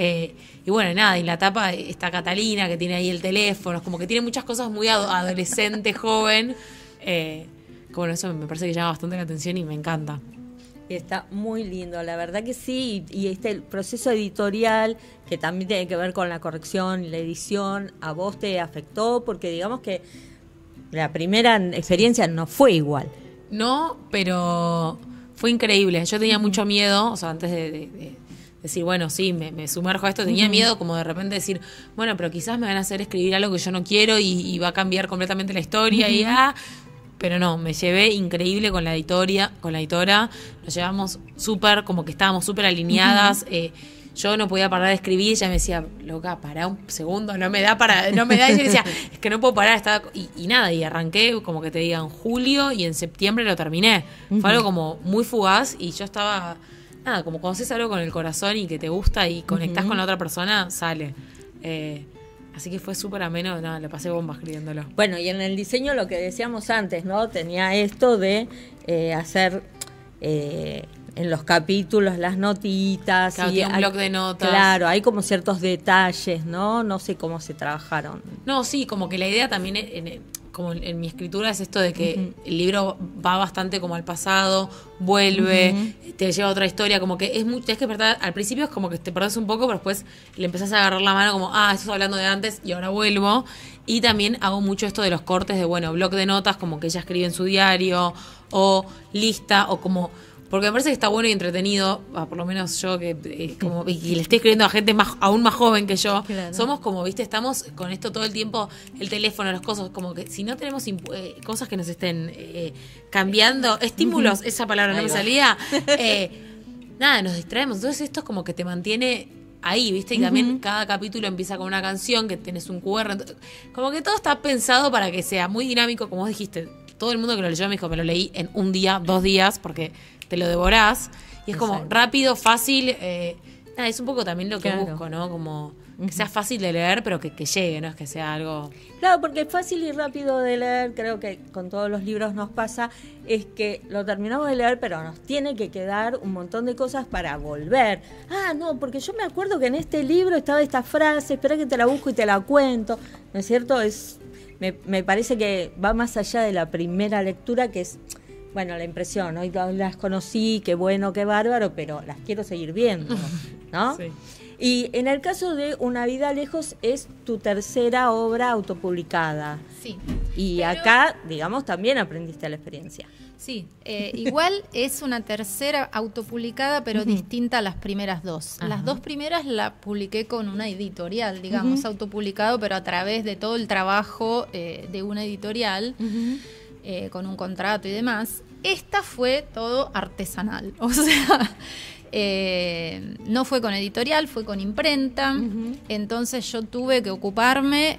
Speaker 4: Y bueno, nada, y en la tapa está Catalina, que tiene ahí el teléfono, es como que tiene muchas cosas muy adolescente, joven. Bueno, eso me parece que llama bastante la atención y me encanta.
Speaker 2: Está muy lindo, la verdad que sí, y el proceso editorial, que también tiene que ver con la corrección y la edición, ¿a vos te afectó? Porque digamos que la primera experiencia no fue igual.
Speaker 4: No, pero fue increíble. Yo tenía mucho miedo, o sea, antes de decir, bueno, sí, me sumerjo a esto, tenía miedo como de repente decir, bueno, pero quizás me van a hacer escribir algo que yo no quiero y va a cambiar completamente la historia pero no, me llevé increíble con la editora, nos llevamos súper, como que estábamos súper alineadas, yo no podía parar de escribir, ella me decía, loca, pará un segundo, no me da, y yo decía, es que no puedo parar, y nada, y arranqué, como que te diga, en julio, y en septiembre lo terminé, fue algo como muy fugaz, y yo estaba, nada, como cuando haces algo con el corazón y que te gusta y conectás con la otra persona, sale. Así que fue súper ameno, nada, le pasé bomba escribiéndolo.
Speaker 2: Bueno, y en el diseño lo que decíamos antes, ¿no? Tenía esto de hacer en los capítulos las notitas.
Speaker 4: Claro, tiene un blog de notas.
Speaker 2: Claro, hay como ciertos detalles, ¿no? No sé cómo se trabajaron.
Speaker 4: No, sí, como que la idea también, como en mi escritura, es esto de que el libro va bastante como al pasado, vuelve, te lleva a otra historia, como que tenés que despertar, al principio es como que te perdés un poco, pero después le empezás a agarrar la mano como, estás hablando de antes y ahora vuelvo. Y también hago mucho esto de los cortes de, bueno, blog de notas, como que ella escribe en su diario, o lista, o como... Porque me parece que está bueno y entretenido, por lo menos yo que y le estoy escribiendo a gente aún más joven que yo. Claro. Somos como, viste, estamos con esto todo el tiempo, el teléfono, las cosas, como que si no tenemos cosas que nos estén cambiando, estímulos, esa palabra no me salía, nada, nos distraemos. Entonces esto es como que te mantiene ahí, viste, y también cada capítulo empieza con una canción, que tenés un QR, como que todo está pensado para que sea muy dinámico, como vos dijiste. Todo el mundo que lo leyó me dijo, me lo leí en un día, 2 días, porque te lo devorás. Y es como rápido, fácil. Nada, es un poco también lo que busco, ¿no? Como que sea fácil de leer, pero que llegue, ¿no? Es que sea algo...
Speaker 2: Claro, porque es fácil y rápido de leer, creo que con todos los libros nos pasa, es que lo terminamos de leer, pero nos tiene que quedar un montón de cosas para volver. No, porque yo me acuerdo que en este libro estaba esta frase, espera que te la busco y te la cuento, ¿no es cierto? Me parece que va más allá de la primera lectura, que es, bueno, la impresión, hoy las conocí, qué bueno, qué bárbaro, pero las quiero seguir viendo, ¿no? Sí. Y en el caso de Una vida lejos, es tu tercera obra autopublicada.
Speaker 3: Sí.
Speaker 2: Y acá, digamos, también aprendiste la experiencia.
Speaker 3: Sí, igual es una tercera autopublicada, pero distinta a las primeras dos. Ajá. Las 2 primeras la publiqué con una editorial, digamos, autopublicado, pero a través de todo el trabajo de una editorial, con un contrato y demás. Esta fue todo artesanal, o sea... no fue con editorial, fue con imprenta. Entonces yo tuve que ocuparme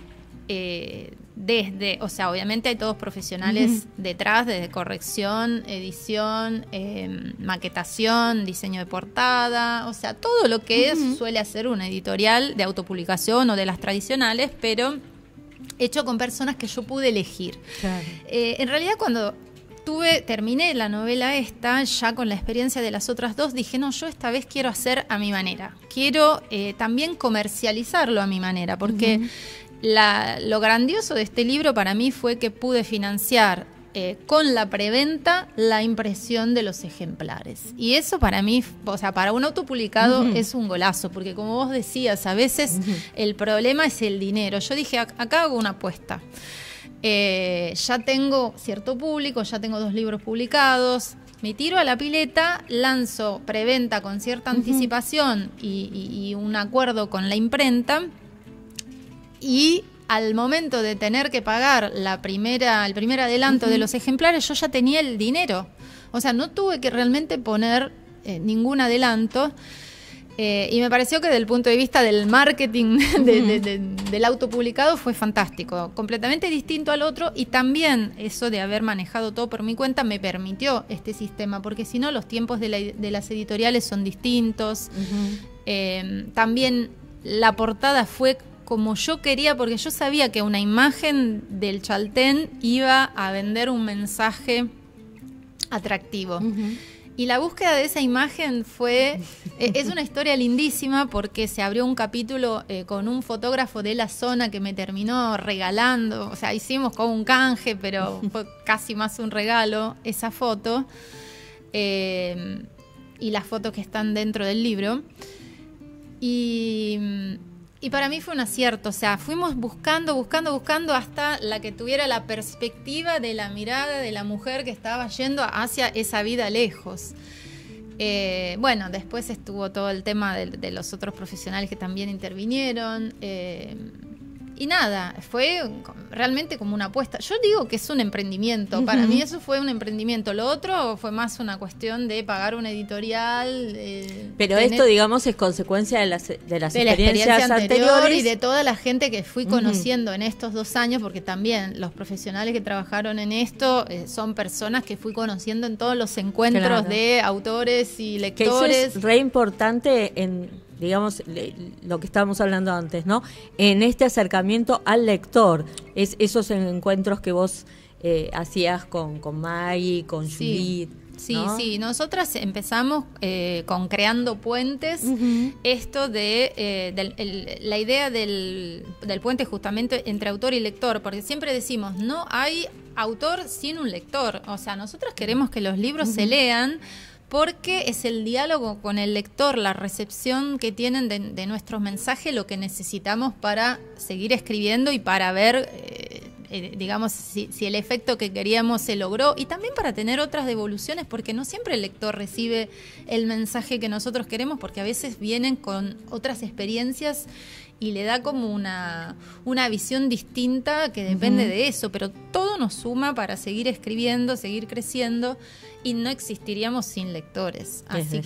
Speaker 3: o sea, obviamente hay todos profesionales detrás, desde corrección, edición, maquetación, diseño de portada, o sea, todo lo que suele hacer una editorial de autopublicación o de las tradicionales, pero hecho con personas que yo pude elegir. Claro. En realidad, cuando terminé la novela esta, ya con la experiencia de las otras 2, dije, no, yo esta vez quiero hacer a mi manera. Quiero también comercializarlo a mi manera, porque lo grandioso de este libro para mí fue que pude financiar con la preventa la impresión de los ejemplares. Y eso para mí, o sea, para un autopublicado es un golazo, porque como vos decías, a veces el problema es el dinero. Yo dije, acá hago una apuesta. Ya tengo cierto público, ya tengo 2 libros publicados, me tiro a la pileta, lanzo preventa con cierta anticipación y un acuerdo con la imprenta, y al momento de tener que pagar el primer adelanto de los ejemplares, yo ya tenía el dinero. O sea, no tuve que realmente poner ningún adelanto. Y me pareció que desde el punto de vista del marketing del autopublicado fue fantástico, completamente distinto al otro, y también eso de haber manejado todo por mi cuenta me permitió este sistema, porque si no los tiempos de las editoriales son distintos. También la portada fue como yo quería, porque yo sabía que una imagen del Chaltén iba a vender un mensaje atractivo. Y la búsqueda de esa imagen es una historia lindísima, porque se abrió un capítulo con un fotógrafo de la zona que me terminó regalando, o sea, hicimos como un canje, pero fue casi más un regalo esa foto, y las fotos que están dentro del libro. Y para mí fue un acierto, o sea, fuimos buscando hasta la que tuviera la perspectiva de la mirada de la mujer que estaba yendo hacia esa vida lejos. Bueno, después estuvo todo el tema de los otros profesionales que también intervinieron. Y nada, fue realmente como una apuesta. Yo digo que es un emprendimiento. Para mí eso fue un emprendimiento. Lo otro fue más una cuestión de pagar una editorial.
Speaker 2: Pero esto, digamos, es consecuencia de las experiencias anteriores.
Speaker 3: Y de toda la gente que fui conociendo en estos 2 años, porque también los profesionales que trabajaron en esto son personas que fui conociendo en todos los encuentros de autores y lectores.
Speaker 2: Que eso es re importante en, digamos, lo que estábamos hablando antes, ¿no? En este acercamiento al lector, es esos encuentros que vos hacías con Maggie, con Judith.
Speaker 3: Sí,
Speaker 2: ¿no?
Speaker 3: sí, nosotras empezamos con Creando Puentes, esto de la idea del puente justamente entre autor y lector, porque siempre decimos, no hay autor sin un lector, o sea, nosotras queremos que los libros se lean, porque es el diálogo con el lector, la recepción que tienen de nuestros mensajes, lo que necesitamos para seguir escribiendo y para ver, digamos, si el efecto que queríamos se logró, y también para tener otras devoluciones, porque no siempre el lector recibe el mensaje que nosotros queremos, porque a veces vienen con otras experiencias y le da como una visión distinta que depende de eso, pero todo nos suma para seguir escribiendo, seguir creciendo, y no existiríamos sin lectores.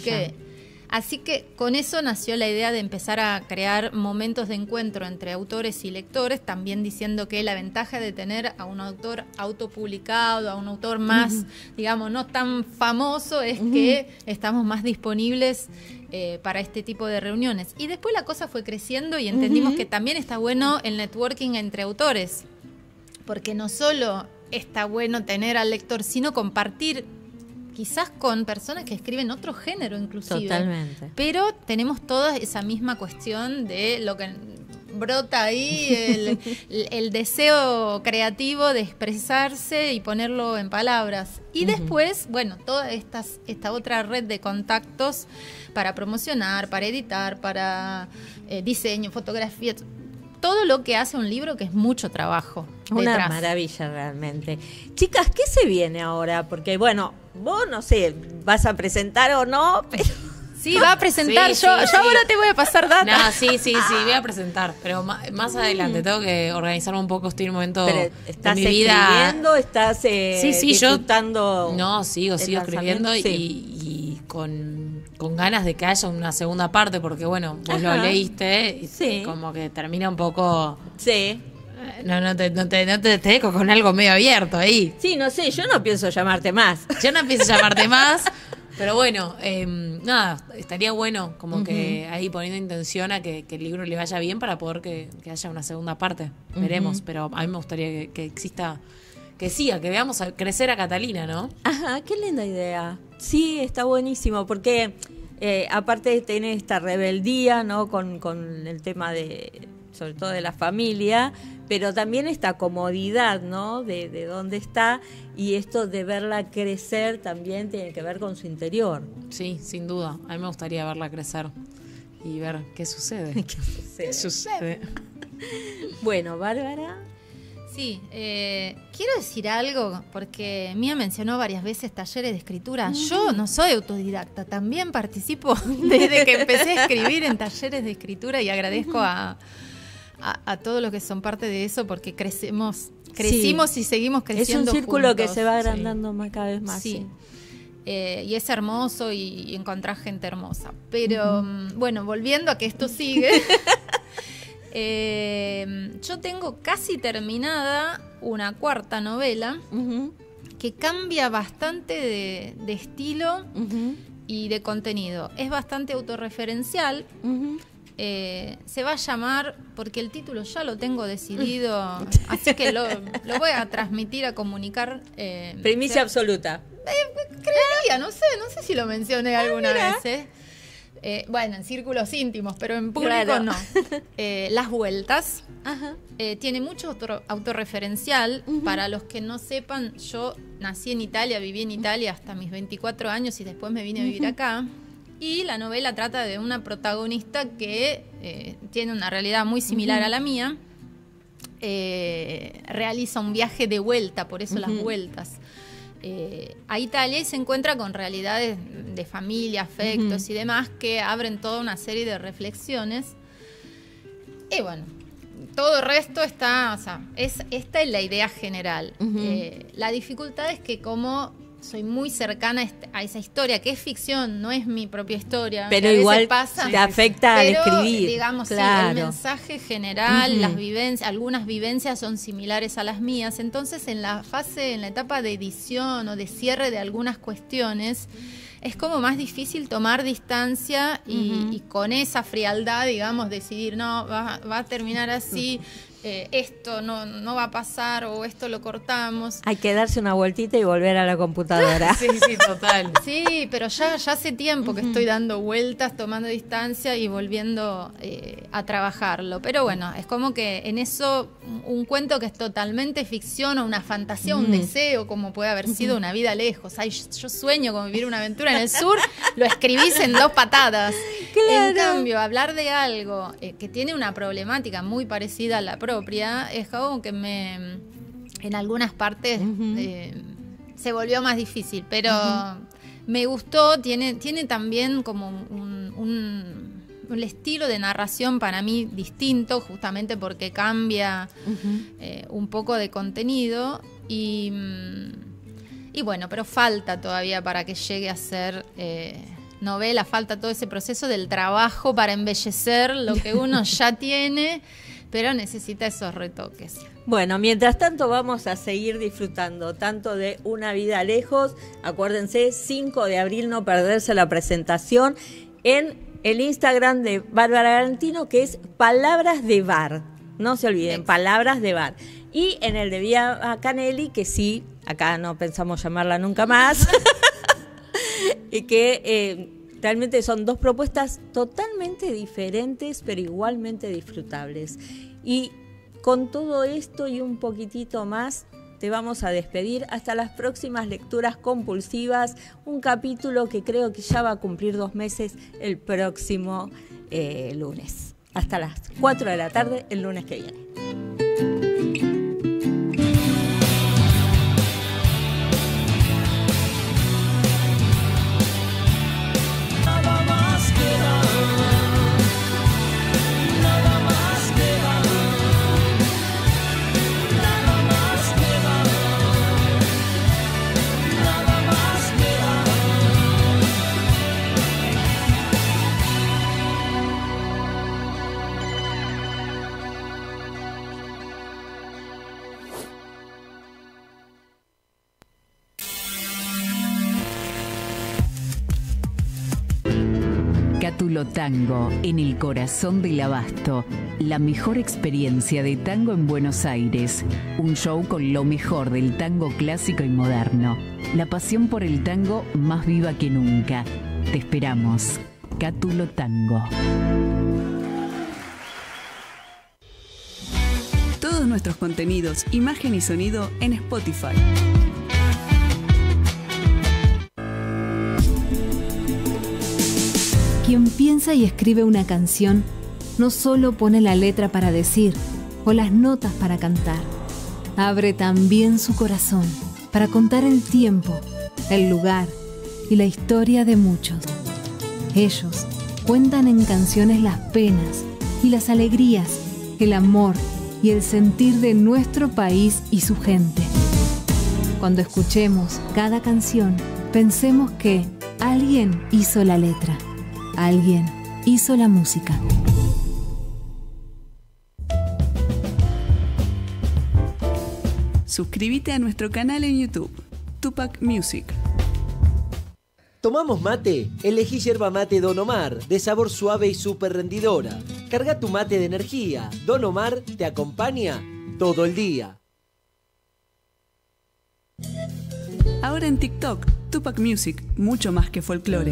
Speaker 3: Así que con eso nació la idea de empezar a crear momentos de encuentro entre autores y lectores, también diciendo que la ventaja de tener a un autor autopublicado, a un autor más, digamos, no tan famoso, es que estamos más disponibles para este tipo de reuniones. Y después la cosa fue creciendo y entendimos que también está bueno el networking entre autores, porque no solo está bueno tener al lector, sino compartir quizás con personas que escriben otro género inclusive.
Speaker 2: Totalmente.
Speaker 3: Pero tenemos toda esa misma cuestión de lo que brota ahí, el deseo creativo de expresarse y ponerlo en palabras. Y después, bueno, toda esta otra red de contactos para promocionar, para editar, para diseño, fotografía, todo lo que hace un libro, que es mucho trabajo detrás.
Speaker 2: Una maravilla realmente. Chicas, ¿qué se viene ahora? Porque bueno, vos no sé, vas a presentar o no, pero...
Speaker 3: Sí, va a presentar. Yo ahora te voy a pasar data.
Speaker 4: No, sí, voy a presentar, pero más adelante tengo que organizarme un poco. Estoy en un momento
Speaker 2: pero ¿estás
Speaker 4: de mi vida.
Speaker 2: Escribiendo? ¿Estás disfrutando?
Speaker 4: No, sigo escribiendo y con ganas de que haya una segunda parte, porque bueno, vos lo leíste y como que termina un poco...
Speaker 2: Sí.
Speaker 4: No te dejo con algo medio abierto ahí.
Speaker 2: Sí, no sé, yo no pienso llamarte más.
Speaker 4: Pero bueno, nada, estaría bueno como que ahí poniendo intención a que el libro le vaya bien para poder que haya una segunda parte. Veremos, pero a mí me gustaría que exista, que siga, que veamos crecer a Catalina, ¿no?
Speaker 2: Ajá, qué linda idea. Sí, está buenísimo, porque aparte tiene esta rebeldía, ¿no? Con el tema de sobre todo de la familia, pero también esta comodidad, ¿no? De dónde está, y esto de verla crecer también tiene que ver con su interior.
Speaker 4: Sí, sin duda. A mí me gustaría verla crecer y ver qué sucede.
Speaker 2: ¿Qué
Speaker 4: sucede?
Speaker 2: Bueno, Bárbara.
Speaker 3: Sí, quiero decir algo, porque Mía mencionó varias veces talleres de escritura. Yo no soy autodidacta, también participo desde que empecé a escribir en talleres de escritura, y agradezco a todos los que son parte de eso, porque crecimos y seguimos creciendo.
Speaker 2: Es un círculo
Speaker 3: juntos.
Speaker 2: Que se va agrandando más, cada vez más.
Speaker 3: Sí. Y es hermoso y encontrar gente hermosa. Pero bueno, volviendo a que esto sigue... yo tengo casi terminada una cuarta novela que cambia bastante de estilo y de contenido. Es bastante autorreferencial. Se va a llamar, porque el título ya lo tengo decidido, así que lo voy a transmitir, a comunicar.
Speaker 2: Primicia absoluta.
Speaker 3: Creería, no sé si lo mencioné alguna vez. Bueno, en círculos íntimos, pero en público claro. No. Las vueltas. Tiene mucho autorreferencial. Para los que no sepan, yo nací en Italia, viví en Italia hasta mis 24 años y después me vine a vivir acá. Y la novela trata de una protagonista que tiene una realidad muy similar a la mía. Realiza un viaje de vuelta, por eso las vueltas. A Italia, y se encuentra con realidades de familia, afectos y demás, que abren toda una serie de reflexiones. Y bueno, todo el resto está, o sea, esta es la idea general. La dificultad es que, como soy muy cercana a esa historia, que es ficción, no es mi propia historia,
Speaker 2: pero igual te afecta al escribir.
Speaker 3: Digamos,
Speaker 2: claro.
Speaker 3: Sí, el mensaje general, las vivencias, algunas vivencias son similares a las mías. Entonces, en la etapa de edición o de cierre de algunas cuestiones, es como más difícil tomar distancia y con esa frialdad, digamos, decidir, no, va a terminar así. Esto no va a pasar, o esto lo cortamos.
Speaker 2: Hay que darse una vueltita y volver a la computadora.
Speaker 4: Sí, total.
Speaker 3: Sí, pero ya hace tiempo que estoy dando vueltas, tomando distancia y volviendo a trabajarlo. Pero bueno, es como que en eso, un cuento que es totalmente ficción o una fantasía, un deseo, como puede haber sido Una vida lejos. Ay, yo sueño con vivir una aventura en el sur, lo escribís en 2 patadas. Claro. En cambio, hablar de algo que tiene una problemática muy parecida a la propia, es como que en algunas partes se volvió más difícil, pero me gustó. Tiene también como un estilo de narración para mí distinto, justamente porque cambia un poco de contenido y bueno, pero falta todavía para que llegue a ser novela, falta todo ese proceso del trabajo para embellecer lo que uno ya tiene, pero necesita esos retoques.
Speaker 2: Bueno, mientras tanto vamos a seguir disfrutando tanto de Una vida lejos. Acuérdense, 5 de abril, no perderse la presentación en el Instagram de Bárbara Galantino, que es Palabras de Bar. No se olviden, Palabras de Bar. Y en el de Vía Canelli, que sí, acá no pensamos llamarla nunca más, y que realmente son 2 propuestas totalmente diferentes, pero igualmente disfrutables. Y con todo esto y un poquitito más, te vamos a despedir hasta las próximas lecturas compulsivas, un capítulo que creo que ya va a cumplir 2 meses el próximo lunes. Hasta las 4 de la tarde el lunes que viene.
Speaker 5: Cátulo Tango, en el corazón del Abasto. La mejor experiencia de tango en Buenos Aires. Un show con lo mejor del tango clásico y moderno. La pasión por el tango más viva que nunca. Te esperamos. Cátulo Tango.
Speaker 1: todos nuestros contenidos, imagen y sonido en Spotify.
Speaker 6: Quien piensa y escribe una canción no solo pone la letra para decir o las notas para cantar, abre también su corazón para contar el tiempo, el lugar y la historia de muchos. Ellos cuentan en canciones las penas y las alegrías, el amor y el sentir de nuestro país y su gente. Cuando escuchemos cada canción, pensemos que alguien hizo la letra, alguien hizo la música.
Speaker 1: Suscríbete a nuestro canal en YouTube, Tupac Music.
Speaker 7: ¿Tomamos mate? Elegí yerba mate Don Omar, de sabor suave y súper rendidora. Carga tu mate de energía. Don Omar te acompaña todo el día.
Speaker 1: Ahora en TikTok, Tupac Music, mucho más que folclore.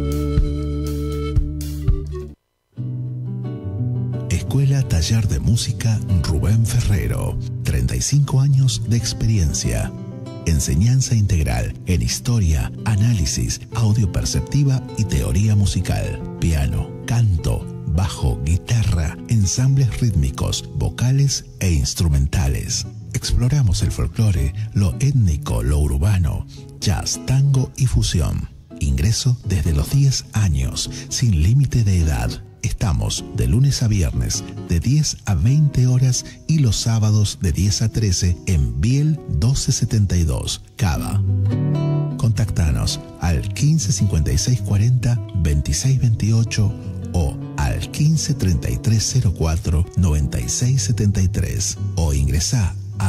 Speaker 8: Escuela Taller de Música Rubén Ferrero. 35 años de experiencia. Enseñanza integral en historia, análisis, audio perceptiva y teoría musical. Piano, canto, bajo, guitarra, ensambles rítmicos, vocales e instrumentales. Exploramos el folclore, lo étnico, lo urbano, jazz, tango y fusión. Ingreso desde los 10 años, sin límite de edad. Estamos de lunes a viernes de 10 a 20 horas y los sábados de 10 a 13 en Biel 1272, Cava. Contactanos al 15 56 40 26 28 o al 15 33 04 96 73 o ingresá a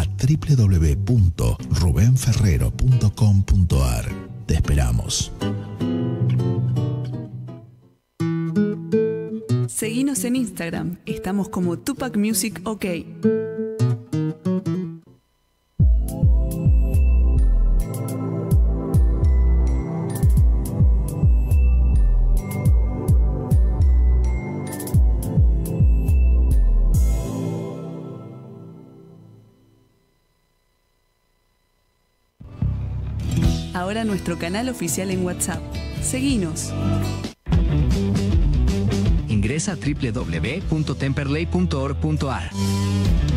Speaker 8: www.rubenferrero.com.ar. Te esperamos.
Speaker 1: Seguinos en Instagram, estamos como Tupac Music OK. Ahora nuestro canal oficial en WhatsApp. Seguinos.
Speaker 9: Ingresa a www.temperley.org.ar.